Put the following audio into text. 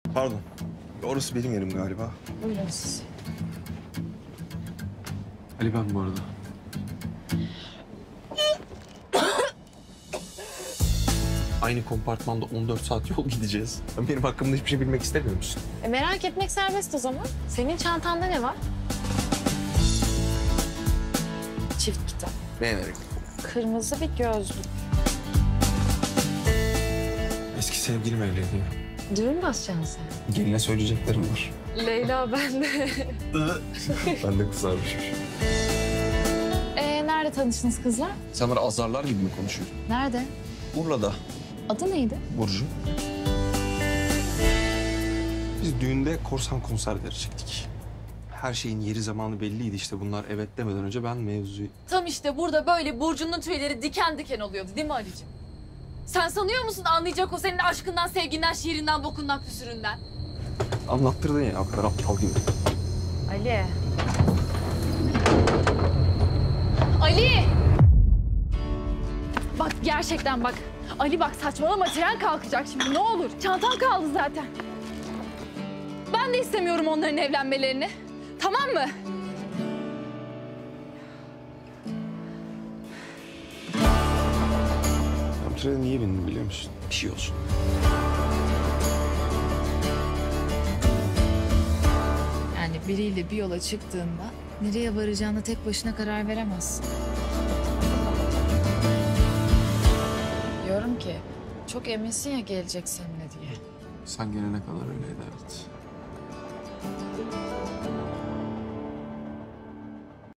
Pardon. Orası benim yerim galiba. Buyurun siz. Ali ben bu arada. Aynı kompartmanda 14 saat yol gideceğiz. Benim hakkımda hiçbir şey bilmek istemiyor musun? Merak etmek serbest o zaman. Senin çantanda ne var? Çift kitap. Beğenerek. Kırmızı bir gözlük. Eski sevgilim evleniyor. Düğün basacaksın sen. Geline söyleyeceklerim var. Leyla ben de. Ben de kızarmışım. Nerede tanıştınız kızlar? Sen bana azarlar gibi mi konuşuyorsun? Nerede? Urla'da. Adı neydi? Burcu. Biz düğünde korsan konserleri çektik. Her şeyin yeri zamanı belliydi işte. Bunlar evet demeden önce ben mevzuyu... Tam işte burada böyle Burcu'nun tüyleri diken diken oluyordu değil mi Ali'cim? Sen sanıyor musun anlayacak o senin aşkından, sevginden, şiirinden, bokundan, küsüründen? Anlattırdın ya o kadar aptal gibi. Ali. Ali! Bak gerçekten bak. Ali bak saçmalama, tren kalkacak şimdi ne olur. Çantam kaldı zaten. Ben de istemiyorum onların evlenmelerini. Tamam mı? Ben trene niye bindim biliyor musun? Bir şey olsun. Yani biriyle bir yola çıktığında nereye varacağına tek başına karar veremezsin. Diyorum ki çok eminsin ya gelecek seninle diye. Sen gelene kadar öyleydi evet.